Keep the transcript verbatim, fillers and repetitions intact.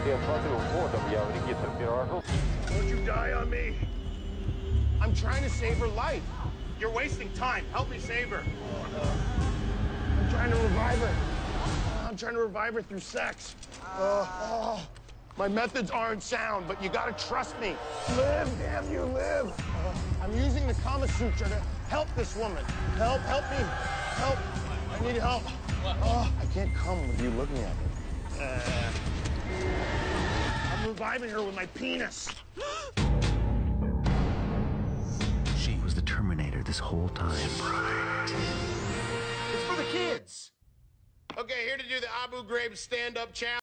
Don't you die on me? I'm trying to save her life. You're wasting time. Help me save her. I'm trying to revive her. I'm trying to revive her through sex. Uh, oh, my methods aren't sound, but you gotta trust me. Live, damn you, live. Uh, I'm using the Kama Sutra to help this woman. Help, help me. Help. I need help. Oh, I can't come with you looking at me. Uh, I'm reviving her with my penis. She was the Terminator this whole time. Right. It's for the kids. Okay, here to do the Abu Ghraib stand-up challenge.